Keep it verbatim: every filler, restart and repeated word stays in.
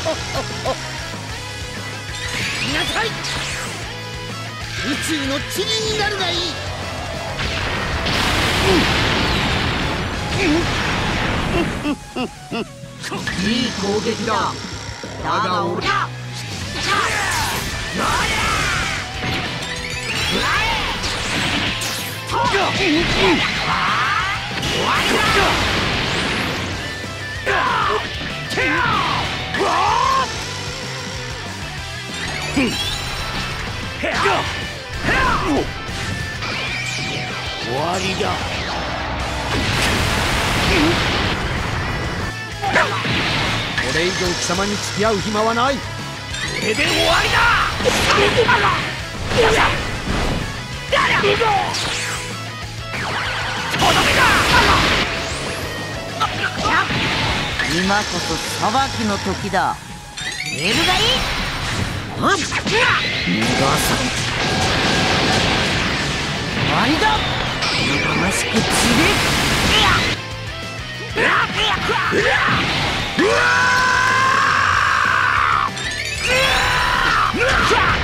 なさい。宇宙の塵になるがいい。 いい攻撃だ。だが俺だ。 終わりだ。これ以上貴様に付き合う暇はない。これで終わりだ。 今こそ裁きの時だ。エルガイ逃がさん。終わりだ。おとなしく散れ。うわ